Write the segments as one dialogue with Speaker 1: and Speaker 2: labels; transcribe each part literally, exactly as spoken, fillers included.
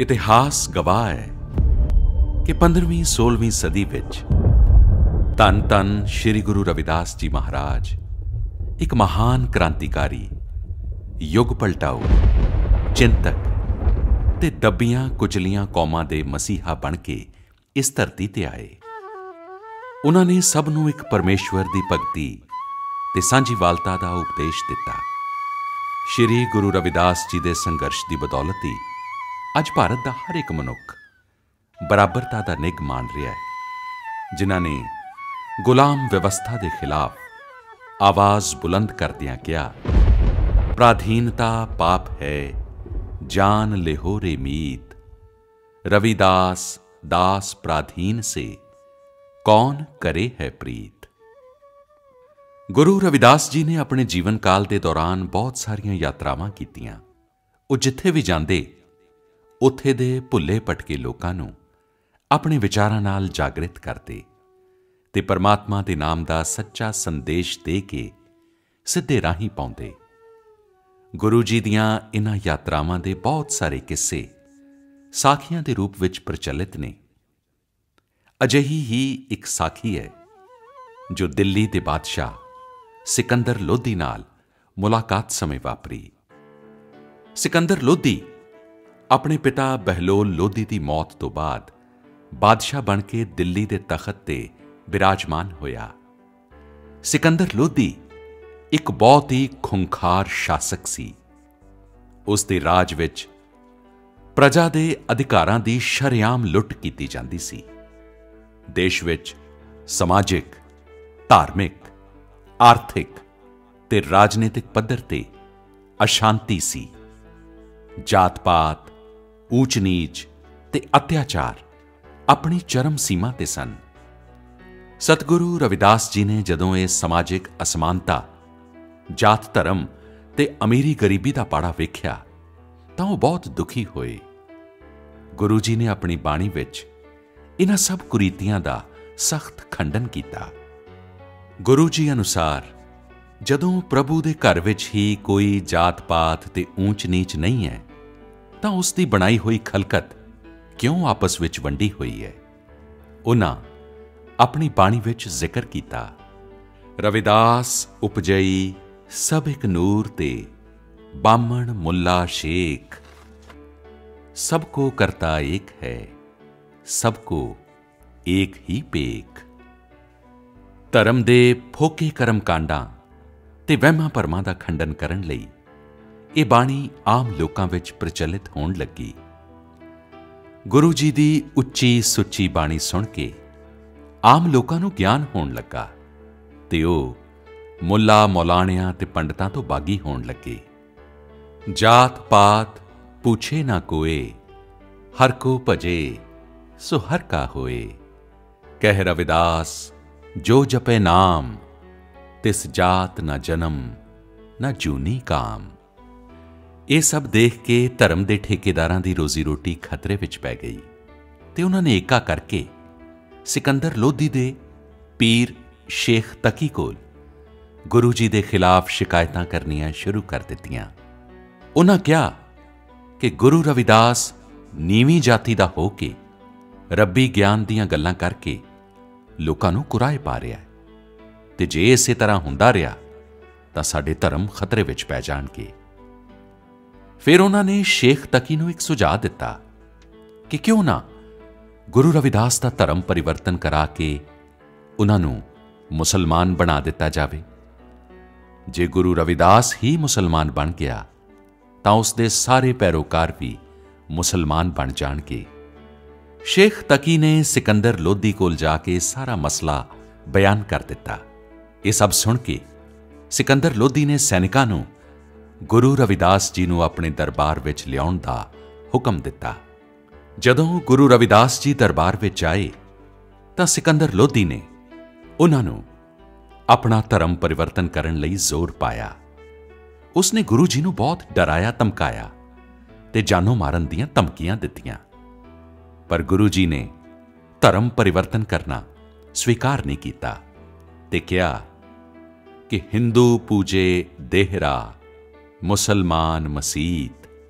Speaker 1: ਇਤਿਹਾਸ ਗਵਾਹ ਹੈ ਕਿ ਪੰਦਰਵੀਂ ਸੋਲ੍ਹਵੀਂ ਸਦੀ ਵਿੱਚ ਧੰਨ ਧੰਨ ਸ਼੍ਰੀ ਗੁਰੂ ਰਵਿਦਾਸ ਜੀ ਮਹਾਰਾਜ ਇੱਕ ਮਹਾਨ ਕ੍ਰਾਂਤੀਕਾਰੀ, ਯੁੱਗ ਪਲਟਾਊ, ਚਿੰਤਕ ਤੇ ਦੱਬੀਆਂ ਕੁਚਲੀਆਂ ਕੌਮਾਂ ਦੇ ਮਸੀਹਾ ਬਣ ਕੇ ਇਸ ਧਰਤੀ ਤੇ ਆਏ। ਉਹਨਾਂ ਨੇ ਸਭ ਨੂੰ ਇੱਕ ਪਰਮੇਸ਼ਵਰ ਦੀ ਭਗਤੀ ਤੇ ਸਾਂਝੀਵਾਲਤਾ ਦਾ ਉਪਦੇਸ਼ ਦਿੱਤਾ। ਸ਼੍ਰੀ ਗੁਰੂ ਰਵਿਦਾਸ ਜੀ ਦੇ ਸੰਘਰਸ਼ ਦੀ ਬਦੌਲਤ ਹੀ ਅੱਜ ਭਾਰਤ ਦਾ ਹਰ ਇੱਕ ਮਨੁੱਖ ਬਰਾਬਰਤਾ ਦਾ ਨਿੱਘ ਮਾਣ ਰਿਹਾ ਹੈ, ਜਿਨ੍ਹਾਂ ਨੇ ਗੁਲਾਮ ਵਿਵਸਥਾ ਦੇ ਖਿਲਾਫ ਆਵਾਜ਼ ਬੁਲੰਦ ਕਰਦਿਆਂ ਕਿਹਾ, ਪ੍ਰਾਧੀਨਤਾ ਪਾਪ ਹੈ, ਜਾਨ ਲਿਹੋ ਰੇ ਮੀਤ, ਰਵਿਦਾਸ ਦਾਸ ਪ੍ਰਾਧੀਨ ਸੇ, ਕੌਣ ਕਰੇ ਹੈ ਪ੍ਰੀਤ। ਗੁਰੂ ਰਵਿਦਾਸ ਜੀ ਨੇ ਆਪਣੇ ਜੀਵਨ ਕਾਲ ਦੇ ਦੌਰਾਨ ਬਹੁਤ ਸਾਰੀਆਂ ਯਾਤਰਾਵਾਂ ਕੀਤੀਆਂ। ਉਹ ਜਿੱਥੇ ਵੀ ਜਾਂਦੇ ਉੱਥੇ ਦੇ ਭੁੱਲੇ ਭਟਕੇ ਲੋਕਾਂ ਨੂੰ ਆਪਣੇ ਵਿਚਾਰਾਂ ਨਾਲ ਜਾਗਰਿਤ ਕਰਦੇ ਤੇ ਪਰਮਾਤਮਾ ਦੇ ਨਾਮ ਦਾ ਸੱਚਾ ਸੰਦੇਸ਼ ਦੇ ਕੇ ਸਿੱਧੇ ਰਾਹੀਂ ਪਾਉਂਦੇ। ਗੁਰੂ ਜੀ ਦੀਆਂ ਇਨ੍ਹਾਂ ਯਾਤਰਾਵਾਂ ਦੇ ਬਹੁਤ ਸਾਰੇ ਕਿੱਸੇ ਸਾਖੀਆਂ ਦੇ ਰੂਪ ਵਿੱਚ ਪ੍ਰਚਲਿਤ ਨੇ। ਅਜਿਹੀ ਹੀ ਇੱਕ ਸਾਖੀ ਹੈ ਜੋ ਦਿੱਲੀ ਦੇ ਬਾਦਸ਼ਾਹ ਸਿਕੰਦਰ ਲੋਧੀ ਨਾਲ ਮੁਲਾਕਾਤ ਸਮੇਂ ਵਾਪਰੀ। ਸਿਕੰਦਰ ਲੋਧੀ ਆਪਣੇ ਪਿਤਾ ਬਹਿਲੋਲ ਲੋਧੀ ਦੀ ਮੌਤ ਤੋਂ ਬਾਅਦ ਬਾਦਸ਼ਾਹ ਬਣ ਕੇ ਦਿੱਲੀ ਦੇ ਤਖ਼ਤ ਤੇ ਬਿਰਾਜਮਾਨ ਹੋਇਆ। ਸਿਕੰਦਰ ਲੋਧੀ ਇੱਕ ਬਹੁਤ ਹੀ ਖੁੰਖਾਰ ਸ਼ਾਸਕ ਸੀ। ਉਸ ਦੇ ਰਾਜ ਵਿੱਚ ਪ੍ਰਜਾ ਦੇ ਅਧਿਕਾਰਾਂ ਦੀ ਸ਼ਰੇਆਮ ਲੁੱਟ ਕੀਤੀ ਜਾਂਦੀ ਸੀ। ਦੇਸ਼ ਵਿੱਚ ਸਮਾਜਿਕ, ਧਾਰਮਿਕ, ਆਰਥਿਕ ਤੇ ਰਾਜਨੀਤਿਕ ਪੱਧਰ ਤੇ ਅਸ਼ਾਂਤੀ ਸੀ। ਜਾਤ-ਪਾਤ, ਊਚ-ਨੀਚ ਤੇ ਅਤਿਆਚਾਰ ਆਪਣੀ ਚਰਮ ਸੀਮਾ ਤੇ ਸਨ। ਸਤਿਗੁਰੂ ਰਵਿਦਾਸ ਜੀ ਨੇ ਜਦੋਂ ਇਹ ਸਮਾਜਿਕ ਅਸਮਾਨਤਾ, ਜਾਤ ਧਰਮ ਤੇ ਅਮੀਰੀ ਗਰੀਬੀ ਦਾ ਪਾੜਾ ਵੇਖਿਆ ਤਾਂ ਉਹ ਬਹੁਤ ਦੁਖੀ ਹੋਏ। ਗੁਰੂ ਜੀ ਨੇ ਆਪਣੀ ਬਾਣੀ ਵਿੱਚ ਇਨ੍ਹਾਂ ਸਭ ਕੁਰੀਤੀਆਂ ਦਾ ਸਖਤ ਖੰਡਨ ਕੀਤਾ। ਗੁਰੂ ਜੀ ਅਨੁਸਾਰ ਜਦੋਂ ਪ੍ਰਭੂ ਦੇ ਘਰ ਵਿੱਚ ਹੀ ਕੋਈ ਜਾਤ-ਪਾਤ ਤੇ ਊਚ-ਨੀਚ ਨਹੀਂ ਹੈ ਤਾਂ ਉਸ ਦੀ ਬਣਾਈ ਹੋਈ ਖਲਕਤ ਕਿਉਂ ਆਪਸ ਵਿੱਚ ਵੰਡੀ ਹੋਈ ਹੈ। ਉਹਨਾਂ ਆਪਣੀ ਬਾਣੀ ਵਿੱਚ ਜ਼ਿਕਰ ਕੀਤਾ, ਰਵਿਦਾਸ ਉਪਜਈ ਸਭ ਇੱਕ ਨੂਰ ਤੇ, ਬਾਮਣ ਮੁੱਲਾ ਸ਼ੇਖ, ਸਭ ਕੋ ਕਰਤਾ ਏਕ ਹੈ, ਸਭ ਕੋ ਏਕ ਹੀ ਪੇਖ। ਧਰਮ ਦੇ ਫੋਕੇ ਕਰਮ ਕਾਂਡਾਂ ਤੇ ਵਹਿਮਾਂ ਭਰਮਾਂ ਦਾ ਖੰਡਨ ਕਰਨ ਲਈ ਇਹ ਬਾਣੀ ਆਮ ਲੋਕਾਂ ਵਿੱਚ ਪ੍ਰਚਲਿਤ ਹੋਣ ਲੱਗੀ। ਗੁਰੂ ਜੀ ਦੀ ਉੱਚੀ ਸੁੱਚੀ ਬਾਣੀ ਸੁਣ ਕੇ ਆਮ ਲੋਕਾਂ ਨੂੰ ਗਿਆਨ ਹੋਣ ਲੱਗਾ ਤੇ ਉਹ ਮੁੱਲਾ ਮੌਲਾਣਿਆਂ ਤੇ ਪੰਡਤਾਂ ਤੋਂ ਬਾਗੀ ਹੋਣ ਲੱਗੇ। ਜਾਤ ਪਾਤ ਪੁੱਛੇ ਨਾ ਕੋਏ, ਹਰ ਕੋ ਭਜੇ ਸੋ ਹਰ ਕਾ ਹੋਏ, ਕਹਿ ਰਵਿਦਾਸ ਜੋ ਜਪੇ ਨਾਮ, ਤਿਸ ਜਾਤ ਨਾ ਜਨਮ ਨਾ ਜੂਨੀ ਕਾਮ। ਇਹ ਸਭ ਦੇਖ ਕੇ ਧਰਮ ਦੇ ਠੇਕੇਦਾਰਾਂ ਦੀ ਰੋਜ਼ੀ ਰੋਟੀ ਖਤਰੇ ਵਿੱਚ ਪੈ ਗਈ ਤੇ ਉਹਨਾਂ ਨੇ ਏਕਾ ਕਰਕੇ ਸਿਕੰਦਰ ਲੋਧੀ ਦੇ ਪੀਰ ਸ਼ੇਖ ਤਕੀ ਕੋਲ ਗੁਰੂ ਜੀ ਦੇ ਖਿਲਾਫ ਸ਼ਿਕਾਇਤਾਂ ਕਰਨੀਆਂ ਸ਼ੁਰੂ ਕਰ ਦਿੱਤੀਆਂ। ਉਹਨਾਂ ਕਿਹਾ ਕਿ ਗੁਰੂ ਰਵਿਦਾਸ ਨੀਵੀਂ ਜਾਤੀ ਦਾ ਹੋ ਕੇ ਰੱਬੀ ਗਿਆਨ ਦੀਆਂ ਗੱਲਾਂ ਕਰਕੇ ਲੋਕਾਂ ਨੂੰ ਕੁਰਾਹੇ ਪਾ ਰਿਹਾ ਹੈ ਤੇ ਜੇ ਇਸੇ ਤਰ੍ਹਾਂ ਹੁੰਦਾ ਰਿਹਾ ਤਾਂ ਸਾਡੇ ਧਰਮ ਖਤਰੇ ਵਿੱਚ ਪੈ ਜਾਣਗੇ। ਫਿਰ ਉਹਨਾਂ ਨੇ ਸ਼ੇਖ ਤਕੀ ਨੂੰ ਇੱਕ ਸੁਝਾਅ ਦਿੱਤਾ ਕਿ ਕਿਉਂ ਨਾ ਗੁਰੂ ਰਵਿਦਾਸ ਦਾ ਧਰਮ ਪਰਿਵਰਤਨ ਕਰਾ ਕੇ ਉਹਨਾਂ ਨੂੰ ਮੁਸਲਮਾਨ ਬਣਾ ਦਿੱਤਾ ਜਾਵੇ। ਜੇ ਗੁਰੂ ਰਵਿਦਾਸ ਹੀ ਮੁਸਲਮਾਨ ਬਣ ਗਿਆ ਤਾਂ ਉਸ ਦੇ ਸਾਰੇ ਪੈਰੋਕਾਰ ਵੀ ਮੁਸਲਮਾਨ ਬਣ ਜਾਣਗੇ। ਸ਼ੇਖ ਤਕੀ ਨੇ ਸਿਕੰਦਰ ਲੋਧੀ ਕੋਲ ਜਾ ਕੇ ਸਾਰਾ ਮਸਲਾ ਬਿਆਨ ਕਰ ਦਿੱਤਾ। ਇਹ ਸਭ ਸੁਣ ਕੇ ਸਿਕੰਦਰ ਲੋਧੀ ਨੇ ਸੈਨਿਕਾਂ ਨੂੰ ਗੁਰੂ ਰਵਿਦਾਸ ਜੀ ਨੂੰ ਆਪਣੇ ਦਰਬਾਰ ਵਿੱਚ ਲਿਆਉਣ ਦਾ ਹੁਕਮ ਦਿੱਤਾ। ਜਦੋਂ ਗੁਰੂ ਰਵਿਦਾਸ ਜੀ ਦਰਬਾਰ ਵਿੱਚ ਆਏ ਤਾਂ ਸਿਕੰਦਰ ਲੋਧੀ ਨੇ ਉਹਨਾਂ ਨੂੰ ਆਪਣਾ ਧਰਮ ਪਰਿਵਰਤਨ ਕਰਨ ਲਈ ਜ਼ੋਰ ਪਾਇਆ। ਉਸ ਨੇ ਗੁਰੂ ਜੀ ਨੂੰ ਬਹੁਤ ਡਰਾਇਆ ਧਮਕਾਇਆ ਤੇ ਜਾਨੋਂ ਮਾਰਨ ਦੀਆਂ ਧਮਕੀਆਂ ਦਿੱਤੀਆਂ, ਪਰ ਗੁਰੂ ਜੀ ਨੇ ਧਰਮ ਪਰਿਵਰਤਨ ਕਰਨਾ ਸਵੀਕਾਰ ਨਹੀਂ ਕੀਤਾ ਤੇ ਕਿਹਾ ਕਿ ਹਿੰਦੂ ਪੂਜੇ ਦੇਹਰਾ, ਮੁਸਲਮਾਨ ਮਸੀਤ,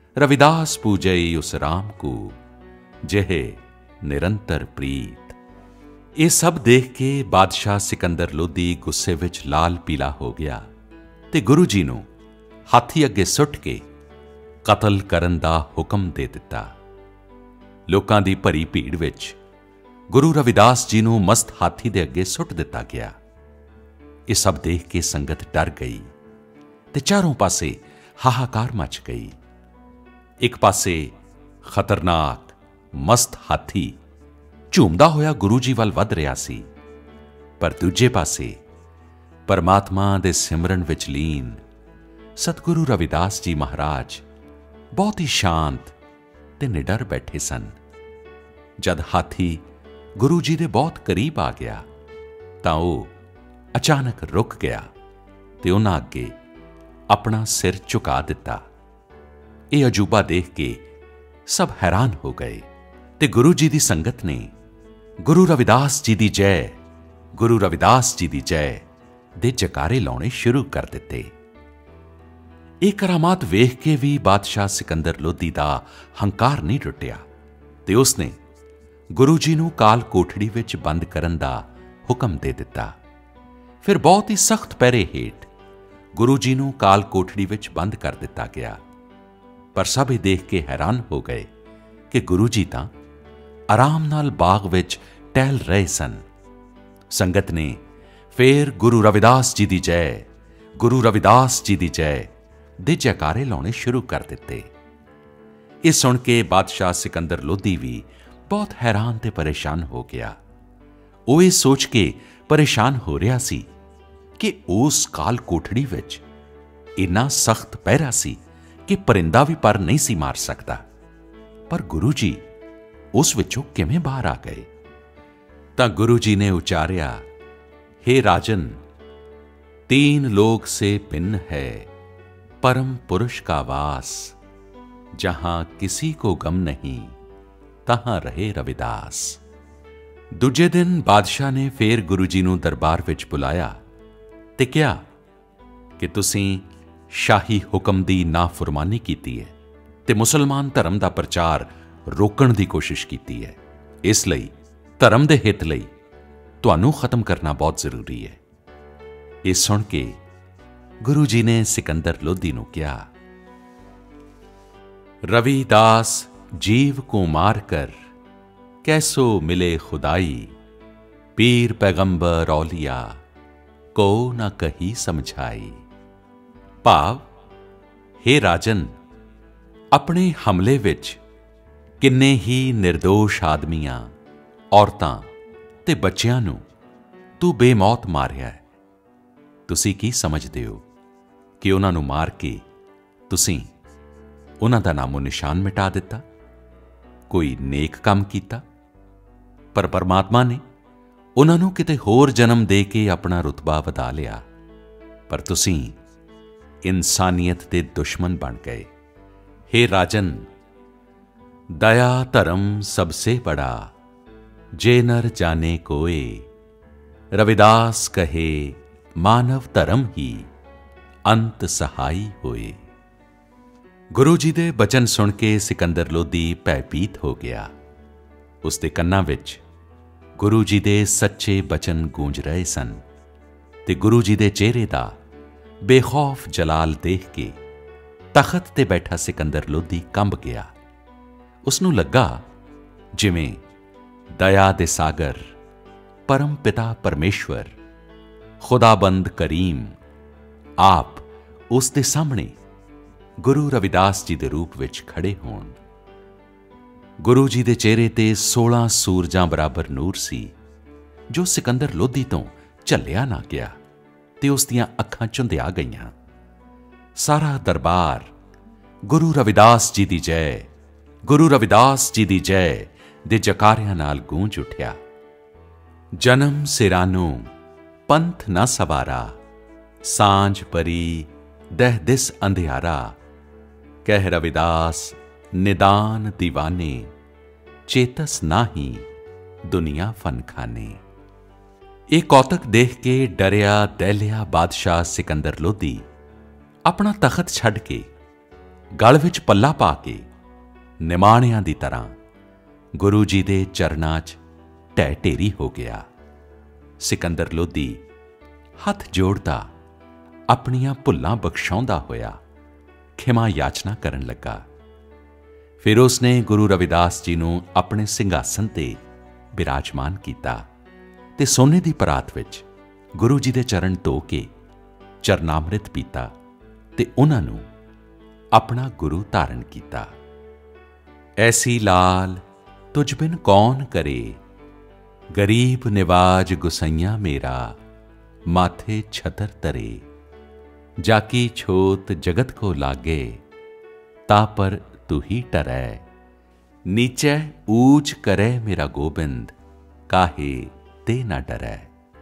Speaker 1: रविदास पूजई उस राम को जेहे निरंतर प्रीत। ये सब देख के बादशाह सिकंदर लोधी गुस्से विच लाल पीला हो गया ते गुरु जी नूं हाथी अगे सुट के कतल करन दा हुक्म दे दिता। लोकां दी भरी भीड़ विच गुरु रविदास जी नूं मस्त हाथी दे अगे सुट दिता गया। ये सब देख के संगत डर गई ते चारों पासे हाहाकार मच गई। एक पासे खतरनाक मस्त हाथी झूमदा होया गुरु जी वल वध रहा सी, पर दूजे पासे परमात्मा दे सिमरन विच लीन सतगुरु रविदास जी महाराज बहुत ही शांत ते निडर बैठे सन। जद हाथी गुरु जी दे बहुत करीब आ गया तां ओह अचानक रुक गया ते उन्हां अगे अपना सिर झुका दिता। ये अजूबा देख के सब हैरान हो गए ते गुरु जी दी संगत ने गुरु रविदास जी दी जय, गुरु रविदास जी दी जय दे जकारे लाने शुरू कर दिते। ये करामात वेख के भी बादशाह सिकंदर लोधी दा हंकार नहीं टुटिया ते उसने गुरु जी नूं काल कोठड़ी विच बंद करन दा हुक्म दे दिता। फिर बहुत ही सख्त पैरे हेठ गुरु जी नूं काल कोठड़ी विच बंद कर दिता गया। पर सब देख के हैरान हो गए कि गुरु जी तां आराम नाल बाग विच टहल रहे सन। संगत ने फिर गुरु रविदास जी दी जय, गुरु रविदास जी दी जय दे जयकारे लाने शुरू कर दिते। ये सुन के बादशाह सिकंदर लोधी भी बहुत हैरान ते परेशान हो गया। वो ये सोच के परेशान हो रहा सी कि उस काल कोठड़ी विच इन्ना सख्त पहरा सी कि परिंदा भी पर नहीं सी मार सकता। पर गुरु जी उस विचों किवें बाहर आ गए? तां गुरु जी ने उचारिया, हे राजन, तीन लोक से भिन्न है परम पुरुष का वास, जहां किसी को गम नहीं तहां रहे रविदास। दूजे दिन बादशाह ने फिर गुरु जी नूं दरबार विच बुलाया ते कहा कि तुसीं शाही हुक्म दी नाफुरमानी कीती है ते मुसलमान धर्म दा प्रचार रोकण दी कोशिश कीती है। इसलिए धर्म दे हित लई तुहानूं खत्म करना बहुत जरूरी है। ये सुन के गुरु जी ने सिकंदर लोधी नूं कहा, रविदास जीव को मार कर कैसो मिले खुदाई, पीर पैगंबर औलिया को न कही समझाई। भाव, हे राजन, अपने हमले विच किन्ने ही निर्दोष आदमियां, औरतां ते बच्चियां नूं तू बेमौत मारिया है। तुसीं की समझदे हो कि उन्हां नूं मार के तुसीं उन्हां दा नामो निशान मिटा दिता, कोई नेक काम कीता? पर परमात्मा ने उन्हां नूं किते होर जन्म दे के अपना रुतबा वधा लिया। पर तुसीं इंसानियत दे दुश्मन बन गए। हे राजन, दया धर्म सबसे बड़ा, जे नर जाने कोय, रविदास कहे मानव धर्म ही अंत सहाई होए। गुरु जी दे बचन सुन के सिकंदर लोधी भयभीत हो गया। उसके कन्नां विच गुरु जी दे सच्चे बचन गूंज रहे सन ते गुरु जी दे चेहरे दा बेखौफ जलाल देख के तखत ते बैठा सिकंदर लोधी कंब गया। उसनूं लगा जिवें दया दे सागर परम पिता परमेश्वर खुदाबंद करीम आप उस दे सामने गुरु रविदास जी दे रूप विच खड़े होण। गुरु जी दे चेहरे ते सोलह सूरजां बराबर नूर सी, जो सिकंदर लोधी तो झल्लिया ना गया ते उस दियां अखां झुंधिया गईयां। सारा दरबार गुरु रविदास जी दी जय, गुरु रविदास जी दी जय दे जकारियां नाल गूंज उठिया। जन्म सिरानो पंथ न सवारा, सांझ परी दह दिस अंधियारा, कह रविदास निदान दीवाने, चेतस नाही दुनिया फन खाने। ये कौतक देख के डरिया दहलिया बादशाह सिकंदर लोधी अपना तखत छड़ के ਗਲ ਵਿੱਚ ਪੱਲਾ ਪਾ ਕੇ ਨਿਮਾਣਿਆਂ ਦੀ ਤਰ੍ਹਾਂ ਗੁਰੂ ਜੀ ਦੇ ਚਰਨਾਂ 'ਚ ਢਹਿ ਢੇਰੀ ਹੋ ਗਿਆ। ਸਿਕੰਦਰ ਲੋਧੀ ਹੱਥ ਜੋੜਦਾ ਆਪਣੀਆਂ ਭੁੱਲਾਂ ਬਖਸ਼ਾਉਂਦਾ ਹੋਇਆ ਖਿਮਾ ਯਾਚਨਾ ਕਰਨ ਲੱਗਾ। ਫਿਰ ਉਸਨੇ ਗੁਰੂ ਰਵਿਦਾਸ ਜੀ ਨੂੰ ਆਪਣੇ ਸਿੰਘਾਸਨ 'ਤੇ ਬਿਰਾਜਮਾਨ ਕੀਤਾ ਤੇ ਸੋਨੇ ਦੀ ਪਰਾਤ ਵਿੱਚ ਗੁਰੂ ਜੀ ਦੇ ਚਰਨ ਧੋ ਕੇ ਚਰਨਾਮ੍ਰਿਤ ਪੀਤਾ ਤੇ ਉਹਨਾਂ ਨੂੰ ਆਪਣਾ ਗੁਰੂ ਧਾਰਨ ਕੀਤਾ। ਐਸੀ ਲਾਲ ਤੁਝ ਬਿਨ ਕੌਣ ਕਰੇ, ਗਰੀਬ ਨਿਵਾਜ ਗੁਸਈਆਂ ਮੇਰਾ, ਮਾਥੇ ਛਤਰ ਤਰੇ। ਜਾਕੀ ਛੋਤ ਜਗਤ ਕੋ ਲਾਗੇ, ਤਾ ਪਰ ਤੂ ਹੀ ਟਰੈ। ਨੀਚੈ ਊਚ ਕਰੈ ਮੇਰਾ ਗੋਬਿੰਦ, ਕਾਹੇ ਤੇ ਨਾ ਡਰੈ।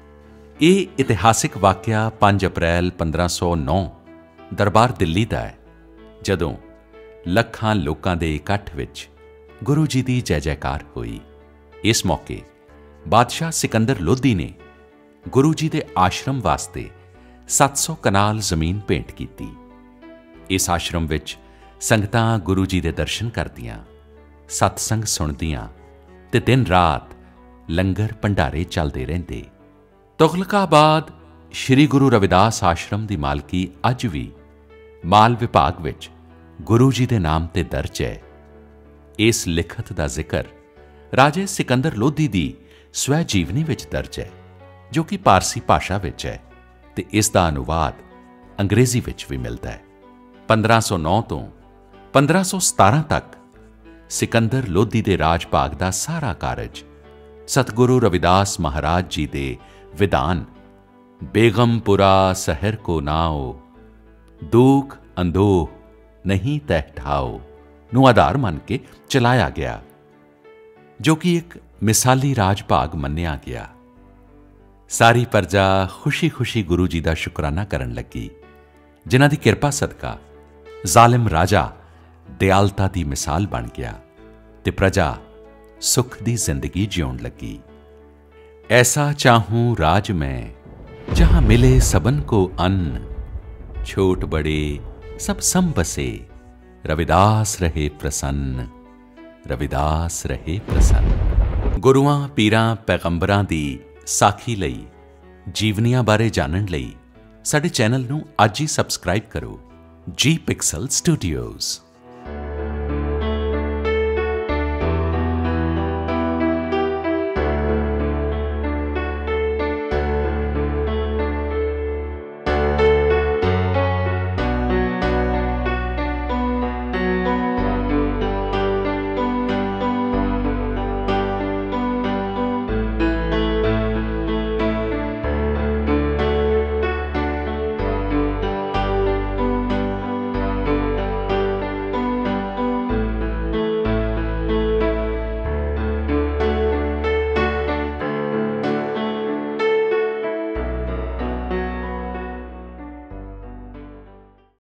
Speaker 1: ਇਹ ਇਤਿਹਾਸਿਕ ਵਾਕਿਆ ਪੰਜ ਅਪ੍ਰੈਲ ਪੰਦਰਾਂ ਸੌ ਨੌ ਦਰਬਾਰ ਦਿੱਲੀ ਦਾ ਹੈ, ਜਦੋਂ ਲੱਖਾਂ ਲੋਕਾਂ ਦੇ ਇਕੱਠ ਵਿੱਚ ਗੁਰੂ ਜੀ ਦੀ ਜੈ ਜੈਕਾਰ ਹੋਈ। ਇਸ ਮੌਕੇ ਬਾਦਸ਼ਾਹ ਸਿਕੰਦਰ ਲੋਧੀ ਨੇ ਗੁਰੂ ਜੀ ਦੇ ਆਸ਼ਰਮ ਵਾਸਤੇ ਸੱਤ ਸੌ ਕਨਾਲ ਜ਼ਮੀਨ ਭੇਂਟ ਕੀਤੀ। ਇਸ ਆਸ਼ਰਮ ਵਿੱਚ ਸੰਗਤਾਂ ਗੁਰੂ ਜੀ ਦੇ ਦਰਸ਼ਨ ਕਰਦੀਆਂ, ਸਤਸੰਗ ਸੁਣਦੀਆਂ ਤੇ ਦਿਨ ਰਾਤ ਲੰਗਰ ਭੰਡਾਰੇ ਚੱਲਦੇ ਰਹਿੰਦੇ। ਤੁਗਲਕਾਬਾਦ ਸ੍ਰੀ ਗੁਰੂ ਰਵਿਦਾਸ ਆਸ਼ਰਮ ਦੀ ਮਾਲਕੀ ਅੱਜ ਵੀ ਮਾਲ ਵਿਭਾਗ ਵਿੱਚ ਗੁਰੂ ਜੀ ਦੇ ਨਾਮ 'ਤੇ ਦਰਜ ਹੈ। ਇਸ ਲਿਖਤ ਦਾ ਜ਼ਿਕਰ ਰਾਜੇ ਸਿਕੰਦਰ ਲੋਧੀ ਦੀ ਸਵੈ ਜੀਵਨੀ ਵਿੱਚ ਦਰਜ ਹੈ, ਜੋ ਕਿ ਪਾਰਸੀ ਭਾਸ਼ਾ ਵਿੱਚ ਹੈ ਤੇ ਇਸ ਦਾ ਅਨੁਵਾਦ ਅੰਗਰੇਜ਼ੀ ਵਿੱਚ ਵੀ ਮਿਲਦਾ ਹੈ। ਪੰਦਰਾਂ ਸੌ ਨੌ ਤੋਂ ਪੰਦਰਾਂ ਸੌ ਸਤਾਰਾਂ ਤੱਕ ਸਿਕੰਦਰ ਲੋਧੀ ਦੇ ਰਾਜ ਭਾਗ ਦਾ ਸਾਰਾ ਕਾਰਜ ਸਤਿਗੁਰੂ ਰਵਿਦਾਸ ਮਹਾਰਾਜ ਜੀ ਦੇ ਵਿਧਾਨ ਬੇਗਮਪੁਰਾ ਸ਼ਹਿਰ ਕੋ ਨਾਓ, ਦੁਖ ਅੰਦੋਹ ਨਹੀਂ ਤਹਿ ਠਾਓ ਨੂੰ ਆਧਾਰ ਮੰਨ ਕੇ ਚਲਾਇਆ ਗਿਆ, ਜੋ ਕਿ ਇੱਕ ਮਿਸਾਲੀ ਰਾਜ ਭਾਗ ਮੰਨਿਆ ਗਿਆ। ਸਾਰੀ ਪ੍ਰਜਾ ਖੁਸ਼ੀ-ਖੁਸ਼ੀ ਗੁਰੂ ਜੀ ਦਾ ਸ਼ੁਕਰਾਨਾ ਕਰਨ ਲੱਗੀ, ਜਿਨ੍ਹਾਂ ਦੀ ਕਿਰਪਾ ਸਦਕਾ ਜ਼ਾਲਿਮ ਰਾਜਾ ਦਿਆਲਤਾ ਦੀ ਮਿਸਾਲ ਬਣ ਗਿਆ ਤੇ ਪ੍ਰਜਾ ਸੁਖ ਦੀ ਜ਼ਿੰਦਗੀ ਜਿਉਣ ਲੱਗੀ। ਐਸਾ ਚਾਹੂੰ ਰਾਜ ਮੈਂ, ਜਹਾਂ ਮਿਲੇ ਸਬਨ ਕੋ ਅੰਨ, ਛੋਟ ਬੜੇ ਸਭ ਸਮ ਬਸੇ, ਰਵਿਦਾਸ ਰਹੇ ਪ੍ਰਸੰਨ, ਰਵਿਦਾਸ ਰਹੇ ਪ੍ਰਸੰਨ। ਗੁਰੂਆਂ, ਪੀਰਾਂ, ਪੈਗੰਬਰਾਂ ਦੀ ਸਾਖੀ ਲਈ, ਜੀਵਨੀਆਂ ਬਾਰੇ ਜਾਣਨ ਲਈ ਸਾਡੇ ਚੈਨਲ ਨੂੰ ਅੱਜ ਹੀ ਸਬਸਕ੍ਰਾਈਬ ਕਰੋ। ਜੀ ਪਿਕਸਲ ਸਟੂਡੀਓਜ਼।